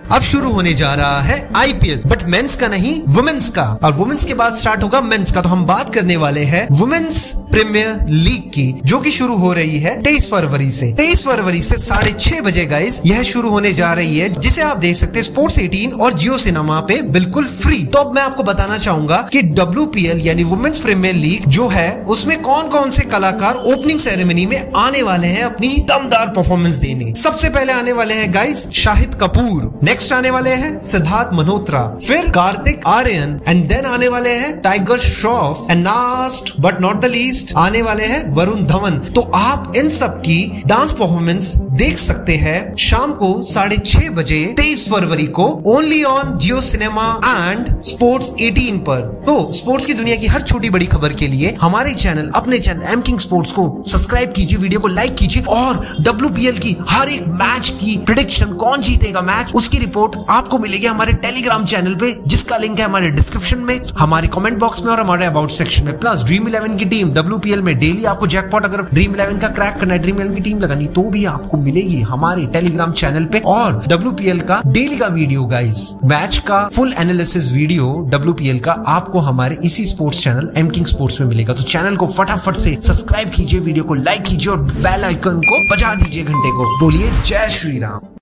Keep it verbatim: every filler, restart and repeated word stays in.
अब शुरू होने जा रहा है आईपीएल, बट मेंस का नहीं, वुमेन्स का। और वुमेन्स के बाद स्टार्ट होगा मेंस का। तो हम बात करने वाले हैं वुमेन्स प्रीमियर लीग की, जो कि शुरू हो रही है तेईस फरवरी से। तेईस फरवरी से साढ़े छह बजे गाइस यह शुरू होने जा रही है, जिसे आप देख सकते हैं स्पोर्ट्स अठारह और जियो सिनेमा पे बिल्कुल फ्री। तो अब मैं आपको बताना चाहूंगा कि डब्ल्यूपीएल यानी वुमेन्स प्रीमियर लीग जो है, उसमें कौन कौन से कलाकार ओपनिंग सेरेमनी में आने वाले हैं अपनी दमदार परफॉर्मेंस देने। सबसे पहले आने वाले हैं गाइस शाहिद कपूर, नेक्स्ट आने वाले हैं सिद्धार्थ मल्होत्रा, फिर कार्तिक आर्यन, एंड देन आने वाले हैं Tiger Shroff, and last but not the least आने वाले हैं वरुण धवन। तो आप इन सब की डांस परफॉर्मेंस देख सकते हैं शाम को साढ़े छह बजे तेईस फरवरी को only on Jio cinema and sports अठारह पर। तो स्पोर्ट्स की दुनिया की हर छोटी बड़ी खबर के लिए हमारे चैनल अपने चैनल एम किंग स्पोर्ट्स को सब्सक्राइब कीजिए, वीडियो को लाइक कीजिए, और डब्ल्यूपीएल की हर एक मैच की प्रेडिक्शन, कौन जीतेगा मैच, उसकी रिपोर्ट आपको मिलेगी हमारे टेलीग्राम चैनल पे, जिसका लिंक है हमारे डिस्क्रिप्शन में, हमारे कमेंट बॉक्स में और हमारे अबाउट सेक्शन में। प्लस ड्रीम इलेवन की टीम डब्ल्यूपीएल में डेली आपको जैकपॉट, अगर ड्रीम इलेवन का क्रैक करना है, ड्रीम इलेवन की टीम लगानी, तो भी आपको मिलेगी हमारे टेलीग्राम चैनल पे। और डब्ल्यूपीएल का डेली का वीडियो गाइस, मैच का फुल एनालिसिस वीडियो डब्ल्यूपीएल का आपको हमारे इसी sports channel M king sports में मिलेगा। तो चैनल को फटाफट से सब्सक्राइब कीजिए, वीडियो को लाइक कीजिए और बेल आइकन को बजा दीजिए घंटे को। बोलिए जय श्री राम।